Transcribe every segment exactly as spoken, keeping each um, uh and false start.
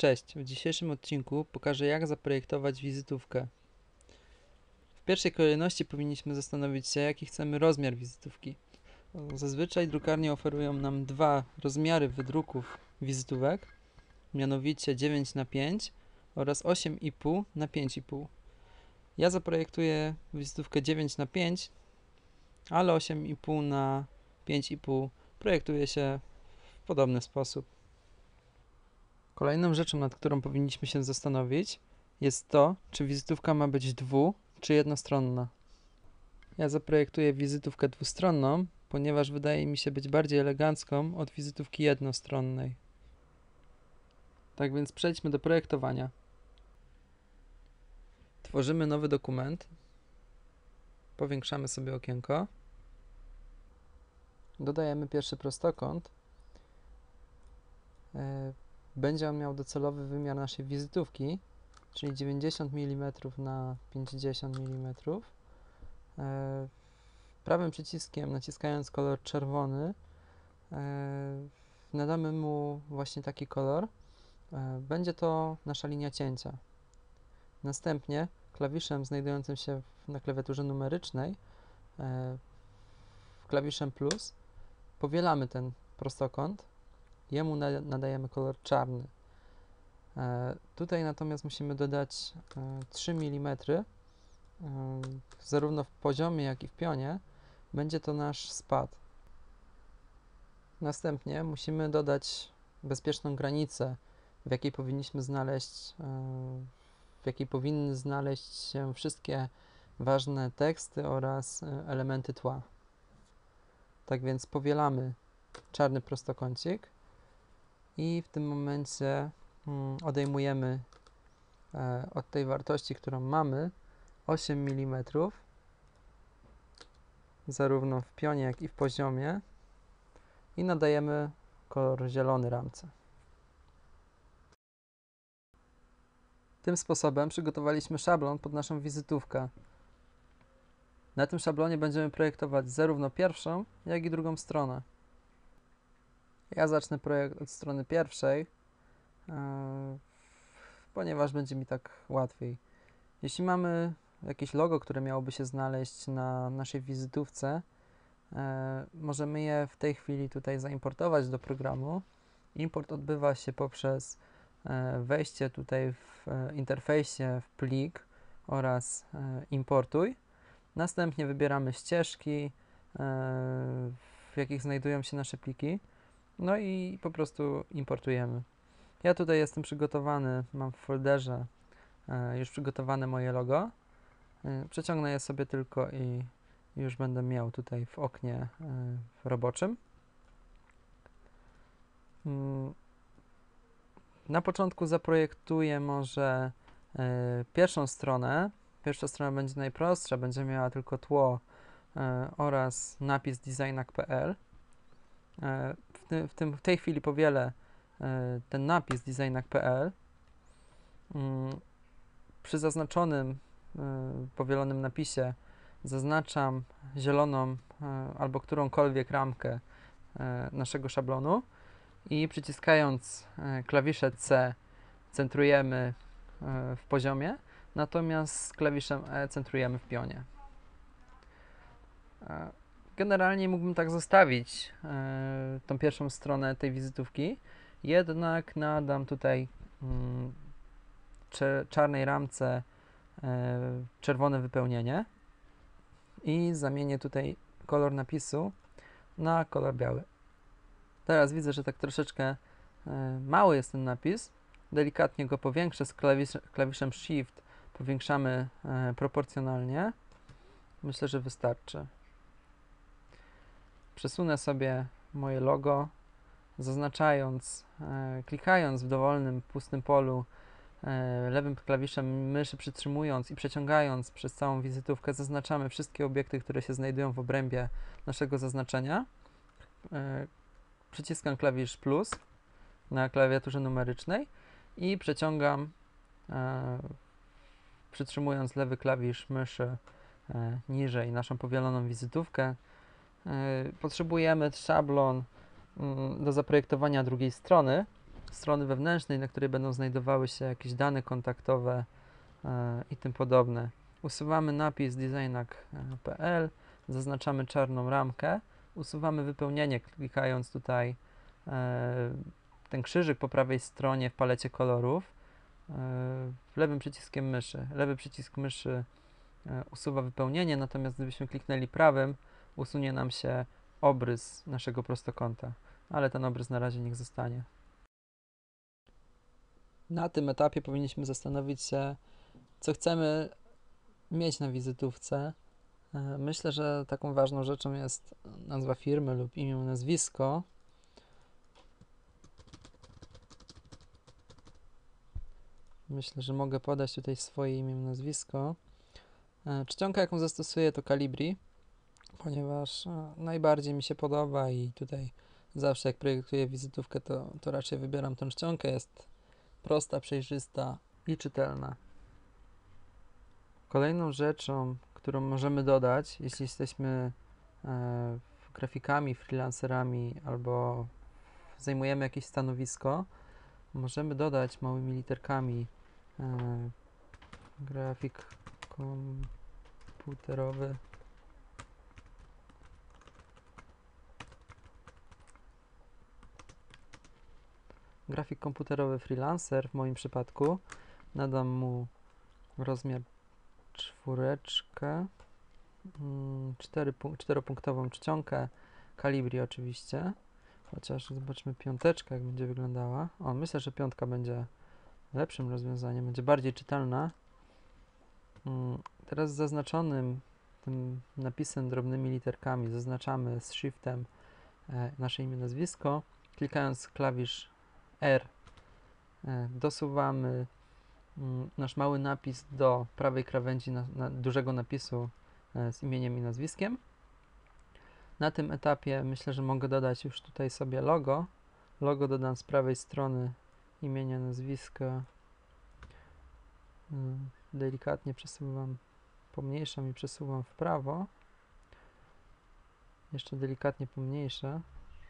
Cześć, w dzisiejszym odcinku pokażę, jak zaprojektować wizytówkę. W pierwszej kolejności powinniśmy zastanowić się, jaki chcemy rozmiar wizytówki. Zazwyczaj drukarnie oferują nam dwa rozmiary wydruków wizytówek, mianowicie dziewięć na pięć oraz osiem i pół na pięć i pół. Ja zaprojektuję wizytówkę dziewięć na pięć, ale osiem i pół na pięć i pół projektuje się w podobny sposób. Kolejną rzeczą, nad którą powinniśmy się zastanowić, jest to, czy wizytówka ma być dwu- czy jednostronna. Ja zaprojektuję wizytówkę dwustronną, ponieważ wydaje mi się być bardziej elegancką od wizytówki jednostronnej. Tak więc przejdźmy do projektowania. Tworzymy nowy dokument. Powiększamy sobie okienko. Dodajemy pierwszy prostokąt. Będzie on miał docelowy wymiar naszej wizytówki, czyli dziewięćdziesiąt milimetrów na pięćdziesiąt milimetrów. Prawym przyciskiem, naciskając kolor czerwony, nadamy mu właśnie taki kolor. Będzie to nasza linia cięcia. Następnie klawiszem znajdującym się na klawiaturze numerycznej, klawiszem plus, powielamy ten prostokąt. Jemu nadajemy kolor czarny. Tutaj natomiast musimy dodać trzy milimetry. Zarówno w poziomie, jak i w pionie będzie to nasz spad. Następnie musimy dodać bezpieczną granicę, w jakiej powinniśmy znaleźć, w jakiej powinny znaleźć się wszystkie ważne teksty oraz elementy tła. Tak więc powielamy czarny prostokącik i w tym momencie odejmujemy od tej wartości, którą mamy, osiem milimetrów, zarówno w pionie, jak i w poziomie, i nadajemy kolor zielony ramce. Tym sposobem przygotowaliśmy szablon pod naszą wizytówkę. Na tym szablonie będziemy projektować zarówno pierwszą, jak i drugą stronę. Ja zacznę projekt od strony pierwszej, yy, ponieważ będzie mi tak łatwiej. Jeśli mamy jakieś logo, które miałoby się znaleźć na naszej wizytówce, e, możemy je w tej chwili tutaj zaimportować do programu. Import odbywa się poprzez e, wejście tutaj w e, interfejsie w plik oraz e, importuj. Następnie wybieramy ścieżki, e, w jakich znajdują się nasze pliki, no i po prostu importujemy. Ja tutaj jestem przygotowany, mam w folderze już przygotowane moje logo. Przeciągnę je sobie tylko i już będę miał tutaj w oknie roboczym. Na początku zaprojektuję może pierwszą stronę. Pierwsza strona będzie najprostsza, będzie miała tylko tło oraz napis designak kropka p l. W, tym, w, tym, w tej chwili powielę ten napis designak kropka p l. Przy zaznaczonym, powielonym napisie zaznaczam zieloną albo którąkolwiek ramkę naszego szablonu i przyciskając klawisze C centrujemy w poziomie, natomiast klawiszem E centrujemy w pionie. Generalnie mógłbym tak zostawić tą pierwszą stronę tej wizytówki, jednak nadam tutaj czarnej ramce czerwone wypełnienie i zamienię tutaj kolor napisu na kolor biały. Teraz widzę, że tak troszeczkę mały jest ten napis. Delikatnie go powiększę z klawisz, klawiszem Shift. Powiększamy proporcjonalnie. Myślę, że wystarczy. Przesunę sobie moje logo, zaznaczając, klikając w dowolnym pustym polu lewym klawiszem myszy, przytrzymując i przeciągając przez całą wizytówkę, zaznaczamy wszystkie obiekty, które się znajdują w obrębie naszego zaznaczenia. Przyciskam klawisz plus na klawiaturze numerycznej i przeciągam, przytrzymując lewy klawisz myszy niżej naszą powieloną wizytówkę. Potrzebujemy szablon do zaprojektowania drugiej strony. strony wewnętrznej, na której będą znajdowały się jakieś dane kontaktowe i tym podobne. Usuwamy napis designak kropka p l, zaznaczamy czarną ramkę, usuwamy wypełnienie, klikając tutaj ten krzyżyk po prawej stronie w palecie kolorów lewym przyciskiem myszy. Lewy przycisk myszy usuwa wypełnienie, natomiast gdybyśmy kliknęli prawym, usunie nam się obrys naszego prostokąta, ale ten obrys na razie niech zostanie. Na tym etapie powinniśmy zastanowić się, co chcemy mieć na wizytówce. Myślę, że taką ważną rzeczą jest nazwa firmy lub imię, nazwisko. Myślę, że mogę podać tutaj swoje imię, nazwisko. Czcionka, jaką zastosuję, to Calibri, ponieważ najbardziej mi się podoba i tutaj zawsze jak projektuję wizytówkę, to, to raczej wybieram tę czcionkę. Jest prosta, przejrzysta i czytelna. Kolejną rzeczą, którą możemy dodać, jeśli jesteśmy e, grafikami, freelancerami albo zajmujemy jakieś stanowisko, możemy dodać małymi literkami e, grafik komputerowy grafik komputerowy freelancer. W moim przypadku nadam mu rozmiar czwóreczkę, cztery, czteropunktową czcionkę, Calibri oczywiście, chociaż zobaczmy piąteczkę, jak będzie wyglądała. O, myślę, że piątka będzie lepszym rozwiązaniem, będzie bardziej czytelna. Teraz z zaznaczonym tym napisem drobnymi literkami zaznaczamy z shiftem nasze imię, nazwisko. Klikając klawisz R dosuwamy nasz mały napis do prawej krawędzi na, na dużego napisu z imieniem i nazwiskiem. Na tym etapie myślę, że mogę dodać już tutaj sobie logo. Logo dodam z prawej strony imienia, nazwiska. Delikatnie przesuwam, pomniejszam i przesuwam w prawo. Jeszcze delikatnie pomniejszę.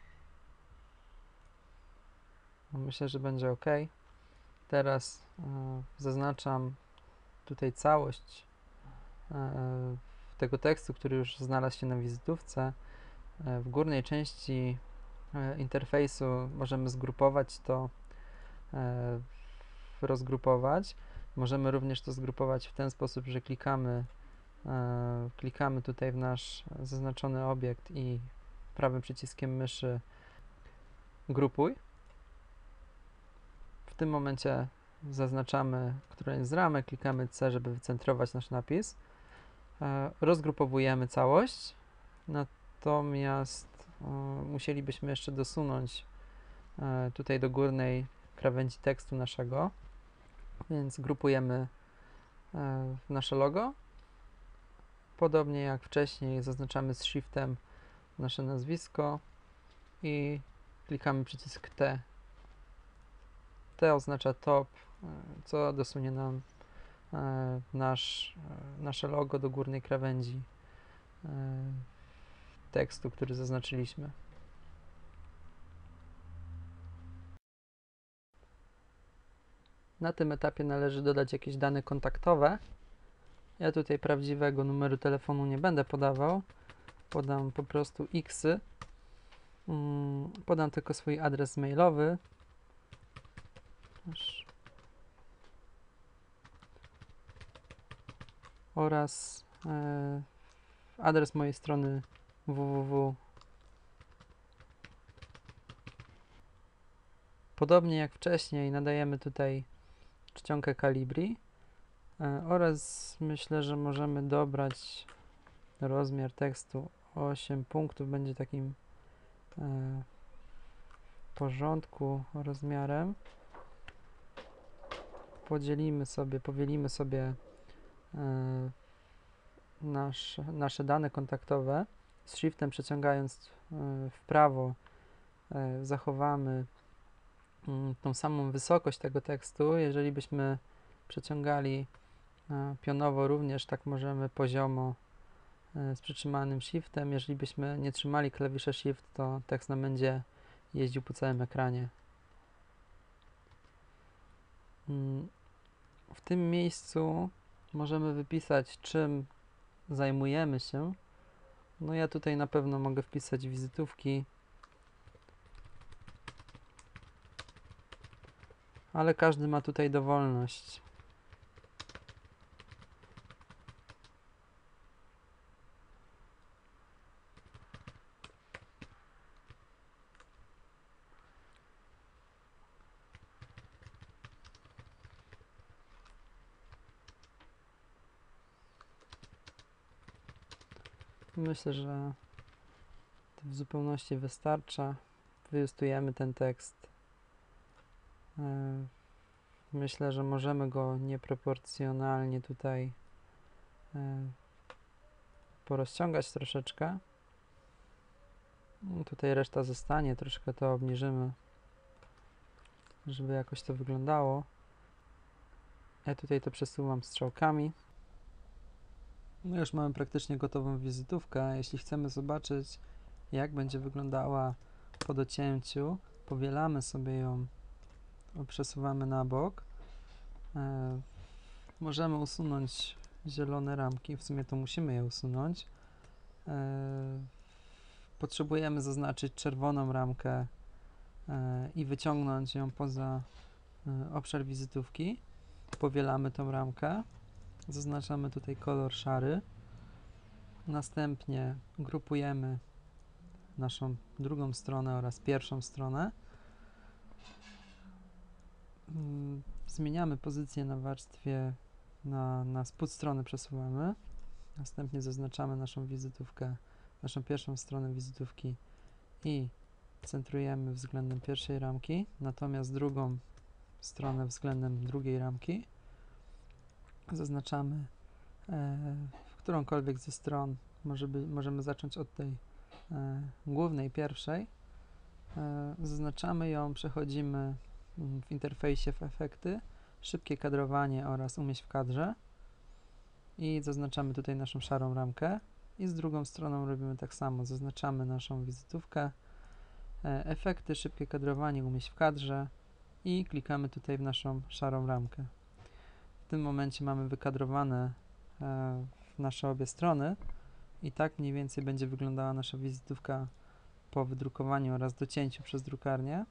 Myślę, że będzie ok. Teraz e, zaznaczam tutaj całość e, tego tekstu, który już znalazł się na wizytówce. E, w górnej części e, interfejsu możemy zgrupować to, e, rozgrupować. Możemy również to zgrupować w ten sposób, że klikamy, e, klikamy tutaj w nasz zaznaczony obiekt i prawym przyciskiem myszy grupuj. W tym momencie zaznaczamy którąś z ramek, klikamy C, żeby wycentrować nasz napis. E, rozgrupowujemy całość, natomiast e, musielibyśmy jeszcze dosunąć e, tutaj do górnej krawędzi tekstu naszego, więc grupujemy e, nasze logo. Podobnie jak wcześniej zaznaczamy z shiftem nasze nazwisko i klikamy przycisk T. T oznacza top, co dosunie nam e, nasz, e, nasze logo do górnej krawędzi e, tekstu, który zaznaczyliśmy. Na tym etapie należy dodać jakieś dane kontaktowe. Ja tutaj prawdziwego numeru telefonu nie będę podawał. Podam po prostu X. Mm, podam tylko swój adres mailowy. Oraz e, adres mojej strony www. Podobnie jak wcześniej nadajemy tutaj czcionkę Calibri e, oraz myślę, że możemy dobrać rozmiar tekstu osiem punktów, będzie takim e, porządku rozmiarem. Podzielimy sobie, powielimy sobie e, nasz, nasze dane kontaktowe. Z shiftem przeciągając e, w prawo e, zachowamy m, tą samą wysokość tego tekstu. Jeżeli byśmy przeciągali e, pionowo również, tak możemy poziomo e, z przytrzymanym shiftem. Jeżeli byśmy nie trzymali klawisza shift, to tekst nam będzie jeździł po całym ekranie. W tym miejscu możemy wypisać, czym zajmujemy się. No ja tutaj na pewno mogę wpisać wizytówki, ale każdy ma tutaj dowolność. Myślę, że to w zupełności wystarcza. Wyjustujemy ten tekst. Myślę, że możemy go nieproporcjonalnie tutaj porozciągać troszeczkę. Tutaj reszta zostanie, troszkę to obniżymy, żeby jakoś to wyglądało. Ja tutaj to przesuwam strzałkami. No już mamy praktycznie gotową wizytówkę. Jeśli chcemy zobaczyć, jak będzie wyglądała po docięciu, powielamy sobie ją, przesuwamy na bok. E, możemy usunąć zielone ramki, w sumie to musimy je usunąć. E, potrzebujemy zaznaczyć czerwoną ramkę e, i wyciągnąć ją poza e, obszar wizytówki. Powielamy tą ramkę. Zaznaczamy tutaj kolor szary. Następnie grupujemy naszą drugą stronę oraz pierwszą stronę. Zmieniamy pozycję na warstwie, na, na spód strony przesuwamy. Następnie zaznaczamy naszą wizytówkę, naszą pierwszą stronę wizytówki i centrujemy względem pierwszej ramki, natomiast drugą stronę względem drugiej ramki. Zaznaczamy e, w którąkolwiek ze stron, może by, możemy zacząć od tej e, głównej, pierwszej. E, zaznaczamy ją, przechodzimy w interfejsie w efekty, szybkie kadrowanie oraz umieść w kadrze i zaznaczamy tutaj naszą szarą ramkę i z drugą stroną robimy tak samo, zaznaczamy naszą wizytówkę, e, efekty, szybkie kadrowanie, umieść w kadrze i klikamy tutaj w naszą szarą ramkę. W tym momencie mamy wykadrowane e, nasze obie strony i tak mniej więcej będzie wyglądała nasza wizytówka po wydrukowaniu oraz docięciu przez drukarnię.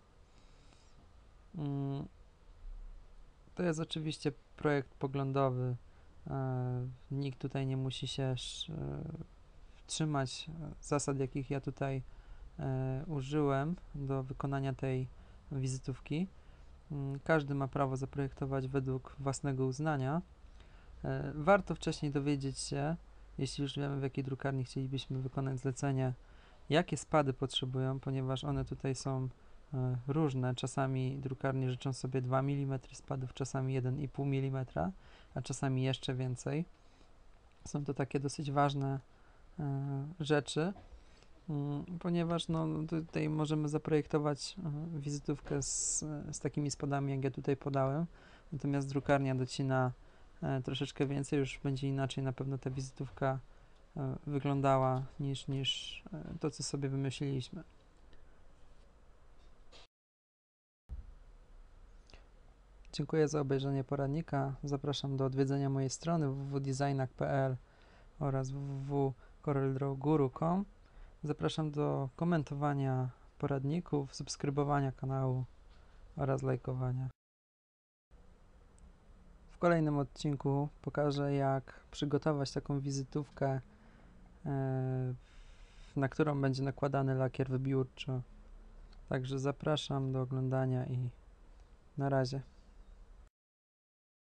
Mm, to jest oczywiście projekt poglądowy. E, nikt tutaj nie musi się e, trzymać zasad, jakich ja tutaj e, użyłem do wykonania tej wizytówki. Każdy ma prawo zaprojektować według własnego uznania. E, warto wcześniej dowiedzieć się, jeśli już wiemy, w jakiej drukarni chcielibyśmy wykonać zlecenie, jakie spady potrzebują, ponieważ one tutaj są e, różne. Czasami drukarnie życzą sobie dwa milimetry spadów, czasami jeden i pół milimetra, a czasami jeszcze więcej. Są to takie dosyć ważne e, rzeczy, ponieważ no, tutaj możemy zaprojektować wizytówkę z, z takimi spadami, jak ja tutaj podałem, natomiast drukarnia docina e, troszeczkę więcej, już będzie inaczej na pewno ta wizytówka e, wyglądała niż, niż e, to, co sobie wymyśliliśmy. Dziękuję za obejrzenie poradnika. Zapraszam do odwiedzenia mojej strony w w w kropka designak kropka p l oraz w w w kropka coreldraw guru kropka com. Zapraszam do komentowania poradników, subskrybowania kanału oraz lajkowania. W kolejnym odcinku pokażę, jak przygotować taką wizytówkę, na którą będzie nakładany lakier wybiórczy. Także zapraszam do oglądania i na razie.